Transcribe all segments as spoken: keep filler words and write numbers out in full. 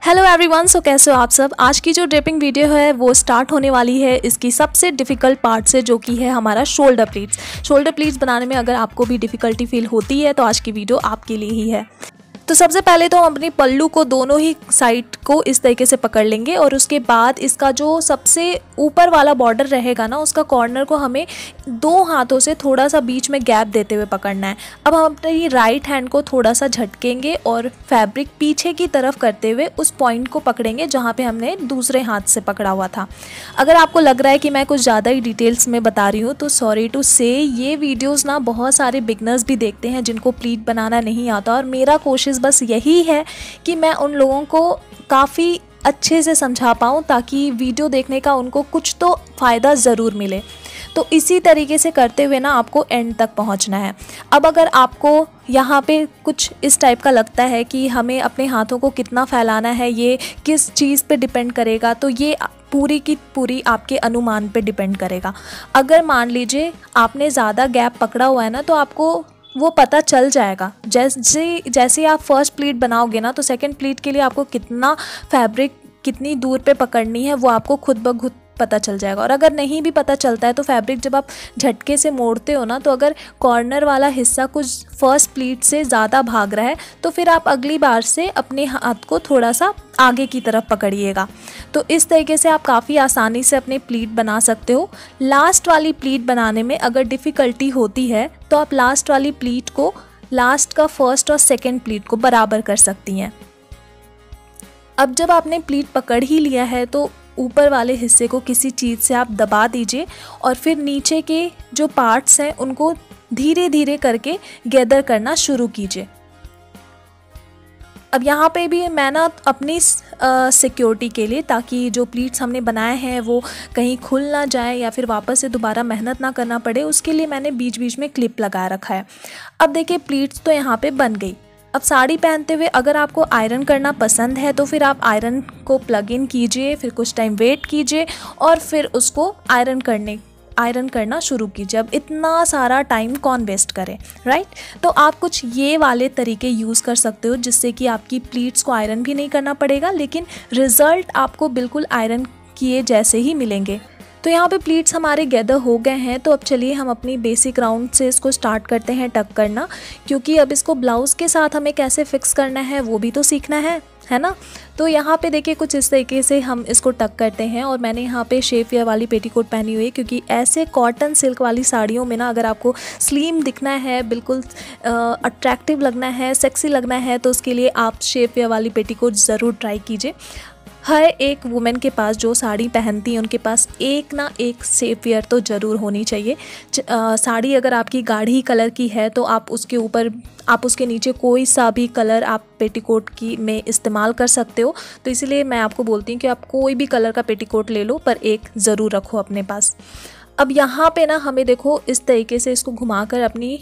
Hello everyone, सो कैसे हो आप सब। आज की जो ड्रेपिंग वीडियो है वो स्टार्ट होने वाली है इसकी सबसे डिफ़िकल्ट पार्ट से, जो कि है हमारा शोल्डर प्लीट्स। शोल्डर प्लीट्स बनाने में अगर आपको भी डिफ़िकल्टी फील होती है तो आज की वीडियो आपके लिए ही है। तो सबसे पहले तो हम अपनी पल्लू को दोनों ही साइड को इस तरीके से पकड़ लेंगे और उसके बाद इसका जो सबसे ऊपर वाला बॉर्डर रहेगा ना, उसका कॉर्नर को हमें दो हाथों से थोड़ा सा बीच में गैप देते हुए पकड़ना है। अब हम अपनी राइट हैंड को थोड़ा सा झटकेंगे और फैब्रिक पीछे की तरफ करते हुए उस पॉइंट को पकड़ेंगे जहाँ पे हमने दूसरे हाथ से पकड़ा हुआ था। अगर आपको लग रहा है कि मैं कुछ ज़्यादा ही डिटेल्स में बता रही हूँ तो सॉरी टू से, ये वीडियोज़ ना बहुत सारे बिगनर्स भी देखते हैं जिनको प्लीट बनाना नहीं आता, और मेरा कोशिश बस यही है कि मैं उन लोगों को काफ़ी अच्छे से समझा पाऊँ ताकि वीडियो देखने का उनको कुछ तो फ़ायदा ज़रूर मिले। तो इसी तरीके से करते हुए ना आपको एंड तक पहुंचना है। अब अगर आपको यहाँ पे कुछ इस टाइप का लगता है कि हमें अपने हाथों को कितना फैलाना है, ये किस चीज़ पे डिपेंड करेगा, तो ये पूरी की पूरी आपके अनुमान पे डिपेंड करेगा। अगर मान लीजिए आपने ज़्यादा गैप पकड़ा हुआ है ना, तो आपको वो पता चल जाएगा। जैसे जैसे आप फर्स्ट प्लीट बनाओगे ना, तो सेकंड प्लीट के लिए आपको कितना फैब्रिक कितनी दूर पे पकड़नी है वो आपको खुद ब खुद पता चल जाएगा। और अगर नहीं भी पता चलता है तो फैब्रिक जब आप झटके से मोड़ते हो ना, तो अगर कॉर्नर वाला हिस्सा कुछ फर्स्ट प्लीट से ज़्यादा भाग रहा है तो फिर आप अगली बार से अपने हाथ को थोड़ा सा आगे की तरफ पकड़िएगा। तो इस तरीके से आप काफ़ी आसानी से अपने प्लीट बना सकते हो। लास्ट वाली प्लीट बनाने में अगर डिफ़िकल्टी होती है तो आप लास्ट वाली प्लीट को लास्ट का फर्स्ट और सेकेंड प्लीट को बराबर कर सकती हैं। अब जब आपने प्लीट पकड़ ही लिया है तो ऊपर वाले हिस्से को किसी चीज़ से आप दबा दीजिए और फिर नीचे के जो पार्ट्स हैं उनको धीरे धीरे करके गैदर करना शुरू कीजिए। अब यहाँ पे भी मैं ना अपनी सिक्योरिटी के लिए, ताकि जो प्लीट्स हमने बनाए हैं वो कहीं खुल ना जाए या फिर वापस से दोबारा मेहनत ना करना पड़े, उसके लिए मैंने बीच बीच में क्लिप लगा रखा है। अब देखिए प्लीट्स तो यहाँ पे बन गई। अब साड़ी पहनते हुए अगर आपको आयरन करना पसंद है तो फिर आप आयरन को प्लग इन कीजिए, फिर कुछ टाइम वेट कीजिए और फिर उसको आयरन करने आयरन करना शुरू कीजिए। अब इतना सारा टाइम कौन वेस्ट करे, राइट। तो आप कुछ ये वाले तरीके यूज़ कर सकते हो जिससे कि आपकी प्लीट्स को आयरन भी नहीं करना पड़ेगा, लेकिन रिज़ल्ट आपको बिल्कुल आयरन किए जैसे ही मिलेंगे। तो यहाँ पे प्लीट्स हमारे गैदर हो गए हैं। तो अब चलिए हम अपनी बेसिक राउंड से इसको स्टार्ट करते हैं टक करना, क्योंकि अब इसको ब्लाउज़ के साथ हमें कैसे फिक्स करना है वो भी तो सीखना है है ना। तो यहाँ पे देखिए कुछ इस तरीके से हम इसको टक करते हैं। और मैंने यहाँ पे शेप वेयर वाली पेटीकोट पहनी हुई है, क्योंकि ऐसे कॉटन सिल्क वाली साड़ियों में ना अगर आपको स्लिम दिखना है, बिल्कुल अट्रैक्टिव लगना है, सेक्सी लगना है, तो उसके लिए आप शेप वेयर वाली पेटीकोट ज़रूर ट्राई कीजिए। हर एक वुमेन के पास जो साड़ी पहनती है उनके पास एक ना एक शेप वेयर तो ज़रूर होनी चाहिए। आ, साड़ी अगर आपकी गाढ़ी कलर की है तो आप उसके ऊपर आप उसके नीचे कोई सा भी कलर आप पेटीकोट की में इस्तेमाल कर सकते हो। तो इसलिए मैं आपको बोलती हूँ कि आप कोई भी कलर का पेटीकोट ले लो, पर एक ज़रूर रखो अपने पास। अब यहाँ पे ना हमें देखो इस तरीके से इसको घुमाकर अपनी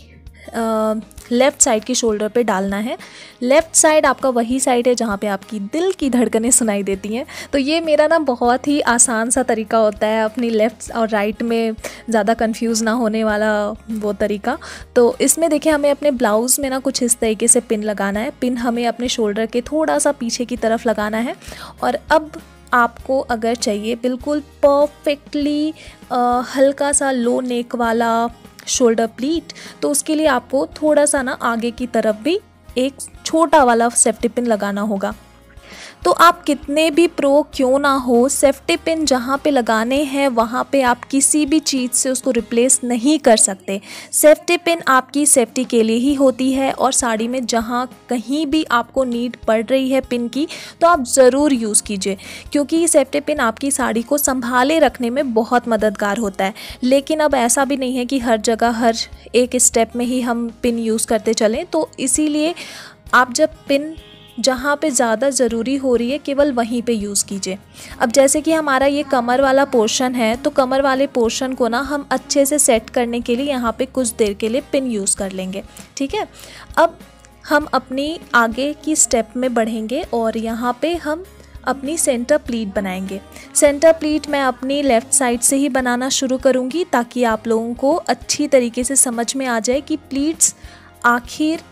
लेफ़्ट साइड की शोल्डर पे डालना है। लेफ़्ट साइड आपका वही साइड है जहाँ पे आपकी दिल की धड़कनें सुनाई देती हैं। तो ये मेरा ना बहुत ही आसान सा तरीका होता है अपनी लेफ़्ट और राइट में ज़्यादा कंफ्यूज ना होने वाला वो तरीका। तो इसमें देखिए हमें अपने ब्लाउज़ में ना कुछ इस तरीके से पिन लगाना है। पिन हमें अपने शोल्डर के थोड़ा सा पीछे की तरफ लगाना है। और अब आपको अगर चाहिए बिल्कुल परफेक्टली हल्का सा लो नेक वाला शोल्डर प्लीट, तो उसके लिए आपको थोड़ा सा ना आगे की तरफ भी एक छोटा वाला सेफ्टी पिन लगाना होगा। तो आप कितने भी प्रो क्यों ना हो, सेफ्टी पिन जहाँ पे लगाने हैं वहाँ पे आप किसी भी चीज़ से उसको रिप्लेस नहीं कर सकते। सेफ्टी पिन आपकी सेफ्टी के लिए ही होती है, और साड़ी में जहाँ कहीं भी आपको नीड पड़ रही है पिन की तो आप ज़रूर यूज़ कीजिए, क्योंकि ये सेफ्टी पिन आपकी साड़ी को संभाले रखने में बहुत मददगार होता है। लेकिन अब ऐसा भी नहीं है कि हर जगह हर एक स्टेप में ही हम पिन यूज़ करते चलें, तो इसीलिए आप जब पिन जहाँ पे ज़्यादा ज़रूरी हो रही है केवल वहीं पे यूज़ कीजिए। अब जैसे कि हमारा ये कमर वाला पोर्शन है, तो कमर वाले पोर्शन को ना हम अच्छे से सेट करने के लिए यहाँ पे कुछ देर के लिए पिन यूज़ कर लेंगे, ठीक है। अब हम अपनी आगे की स्टेप में बढ़ेंगे और यहाँ पे हम अपनी सेंटर प्लीट बनाएंगे। सेंटर प्लीट मैं अपनी लेफ़्ट साइड से ही बनाना शुरू करूँगी ताकि आप लोगों को अच्छी तरीके से समझ में आ जाए कि प्लीट्स आखिर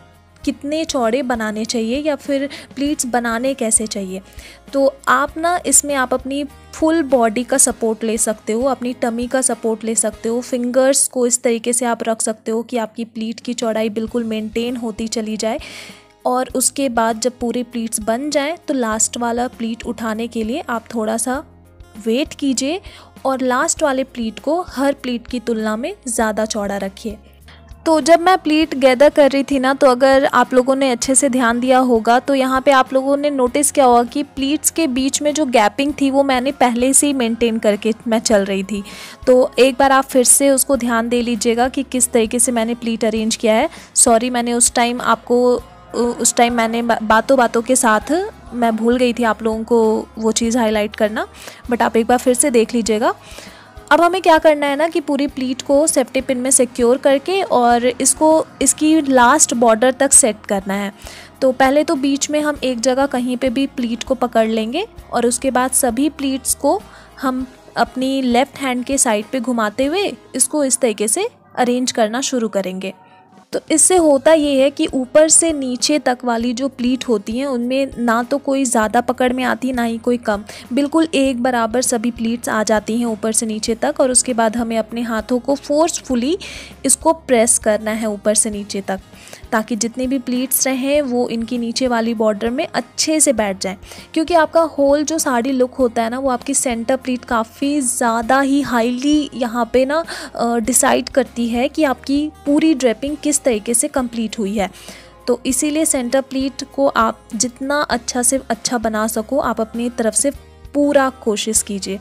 कितने चौड़े बनाने चाहिए या फिर प्लीट्स बनाने कैसे चाहिए। तो आप ना इसमें आप अपनी फुल बॉडी का सपोर्ट ले सकते हो, अपनी टमी का सपोर्ट ले सकते हो, फिंगर्स को इस तरीके से आप रख सकते हो कि आपकी प्लीट की चौड़ाई बिल्कुल मेंटेन होती चली जाए। और उसके बाद जब पूरे प्लीट्स बन जाएं तो लास्ट वाला प्लीट उठाने के लिए आप थोड़ा सा वेट कीजिए और लास्ट वाले प्लीट को हर प्लीट की तुलना में ज़्यादा चौड़ा रखिए। तो जब मैं प्लीट गैदर कर रही थी ना, तो अगर आप लोगों ने अच्छे से ध्यान दिया होगा तो यहाँ पे आप लोगों ने नोटिस किया होगा कि प्लीट्स के बीच में जो गैपिंग थी वो मैंने पहले से ही मेंटेन करके मैं चल रही थी। तो एक बार आप फिर से उसको ध्यान दे लीजिएगा कि किस तरीके से मैंने प्लीट अरेंज किया है। सॉरी, मैंने उस टाइम आपको उस टाइम मैंने बातों बातों के साथ मैं भूल गई थी आप लोगों को वो चीज़ हाईलाइट करना, बट आप एक बार फिर से देख लीजिएगा। अब हमें क्या करना है ना कि पूरी प्लीट को सेफ्टी पिन में सिक्योर करके और इसको इसकी लास्ट बॉर्डर तक सेट करना है। तो पहले तो बीच में हम एक जगह कहीं पे भी प्लीट को पकड़ लेंगे और उसके बाद सभी प्लीट्स को हम अपनी लेफ़्ट हैंड के साइड पे घुमाते हुए इसको इस तरीके से अरेंज करना शुरू करेंगे। तो इससे होता ये है कि ऊपर से नीचे तक वाली जो प्लीट होती हैं उनमें ना तो कोई ज़्यादा पकड़ में आती है ना ही कोई कम, बिल्कुल एक बराबर सभी प्लीट्स आ जाती हैं ऊपर से नीचे तक। और उसके बाद हमें अपने हाथों को फोर्सफुली इसको प्रेस करना है ऊपर से नीचे तक, ताकि जितनी भी प्लीट्स रहें वो इनकी नीचे वाली बॉर्डर में अच्छे से बैठ जाएं। क्योंकि आपका होल जो साड़ी लुक होता है ना, वो आपकी सेंटर प्लीट काफ़ी ज़्यादा ही हाईली यहाँ पे ना डिसाइड करती है कि आपकी पूरी ड्रेपिंग किस तरीके से कंप्लीट हुई है। तो इसीलिए सेंटर प्लीट को आप जितना अच्छा से अच्छा बना सको आप अपनी तरफ से पूरा कोशिश कीजिए।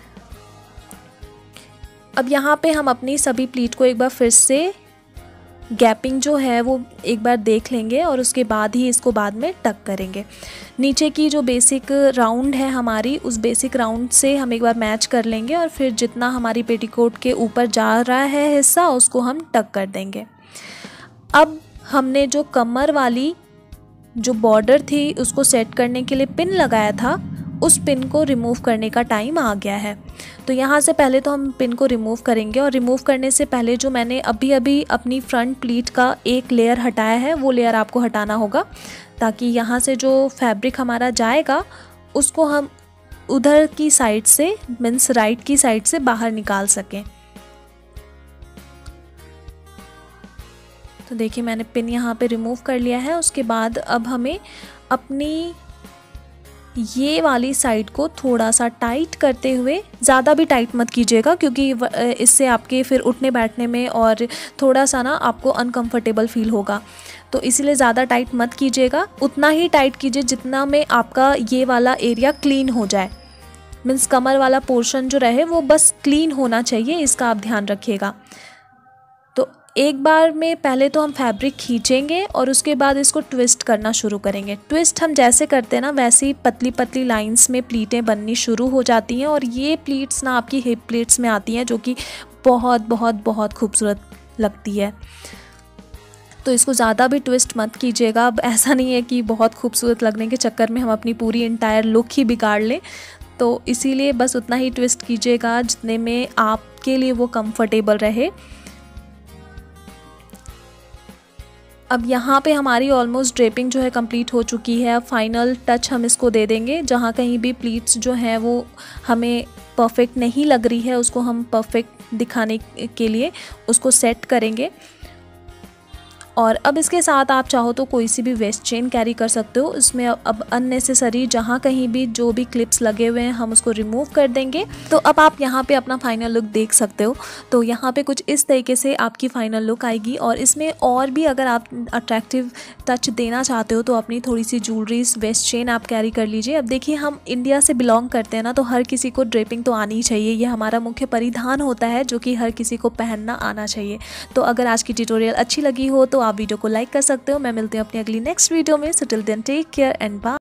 अब यहाँ पे हम अपनी सभी प्लीट को एक बार फिर से गैपिंग जो है वो एक बार देख लेंगे और उसके बाद ही इसको बाद में टक करेंगे। नीचे की जो बेसिक राउंड है हमारी, उस बेसिक राउंड से हम एक बार मैच कर लेंगे और फिर जितना हमारी पेटीकोट के ऊपर जा रहा है हिस्सा उसको हम टक कर देंगे। अब हमने जो कमर वाली जो बॉर्डर थी उसको सेट करने के लिए पिन लगाया था, उस पिन को रिमूव करने का टाइम आ गया है। तो यहाँ से पहले तो हम पिन को रिमूव करेंगे और रिमूव करने से पहले जो मैंने अभी अभी अपनी फ्रंट प्लीट का एक लेयर हटाया है वो लेयर आपको हटाना होगा, ताकि यहाँ से जो फैब्रिक हमारा जाएगा उसको हम उधर की साइड से मीन्स राइट की साइड से बाहर निकाल सकें। तो देखिए मैंने पिन यहाँ पे रिमूव कर लिया है। उसके बाद अब हमें अपनी ये वाली साइड को थोड़ा सा टाइट करते हुए, ज़्यादा भी टाइट मत कीजिएगा क्योंकि इससे आपके फिर उठने बैठने में और थोड़ा सा ना आपको अनकंफर्टेबल फील होगा। तो इसीलिए ज़्यादा टाइट मत कीजिएगा, उतना ही टाइट कीजिए जितना में आपका ये वाला एरिया क्लीन हो जाए। मीन्स कमर वाला पोर्शन जो रहे वो बस क्लीन होना चाहिए, इसका आप ध्यान रखिएगा। तो एक बार में पहले तो हम फैब्रिक खींचेंगे और उसके बाद इसको ट्विस्ट करना शुरू करेंगे। ट्विस्ट हम जैसे करते हैं ना वैसे ही पतली पतली लाइंस में प्लीटें बननी शुरू हो जाती हैं और ये प्लीट्स ना आपकी हिप प्लीट्स में आती हैं जो कि बहुत बहुत बहुत खूबसूरत लगती है। तो इसको ज़्यादा भी ट्विस्ट मत कीजिएगा। अब ऐसा नहीं है कि बहुत खूबसूरत लगने के चक्कर में हम अपनी पूरी इंटायर लुक ही बिगाड़ लें, तो इसीलिए बस उतना ही ट्विस्ट कीजिएगा जितने में आपके लिए वो कंफर्टेबल रहे। अब यहाँ पे हमारी ऑलमोस्ट ड्रेपिंग जो है कंप्लीट हो चुकी है। अब फाइनल टच हम इसको दे देंगे, जहाँ कहीं भी प्लीट्स जो हैं वो हमें परफेक्ट नहीं लग रही है उसको हम परफेक्ट दिखाने के लिए उसको सेट करेंगे। और अब इसके साथ आप चाहो तो कोई सी भी वेस्ट चेन कैरी कर सकते हो। इसमें अब अननेसेसरी जहाँ कहीं भी जो भी क्लिप्स लगे हुए हैं हम उसको रिमूव कर देंगे। तो अब आप यहाँ पे अपना फाइनल लुक देख सकते हो। तो यहाँ पे कुछ इस तरीके से आपकी फ़ाइनल लुक आएगी। और इसमें और भी अगर आप अट्रैक्टिव टच देना चाहते हो तो अपनी थोड़ी सी ज्वेलरीज वेस्ट चेन आप कैरी कर लीजिए। अब देखिए हम इंडिया से बिलोंग करते हैं ना, तो हर किसी को ड्रेपिंग तो आनी ही चाहिए। ये हमारा मुख्य परिधान होता है जो कि हर किसी को पहनना आना चाहिए। तो अगर आज की ट्यूटोरियल अच्छी लगी हो तो आप वीडियो को लाइक कर सकते हो। मैं मिलती हूँ अपनी अगली नेक्स्ट वीडियो में। So till then take care and bye.